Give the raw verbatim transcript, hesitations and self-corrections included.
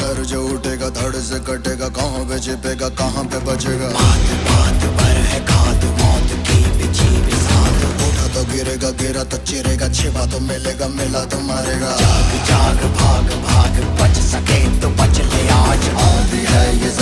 पैर जो उठेगा धड़ से कटेगा, कहाँ पे छिपेगा कहाँ पे बचेगा। बात बात पर है खाद मौत की बिछी बिसात। उठा तो गिरेगा, गिरा तो चिरेगा, छिपा तो मिलेगा, मिला तो मारेगा। जाग जाग भाग भाग बच सके तो बच ले आज। आंधी है ये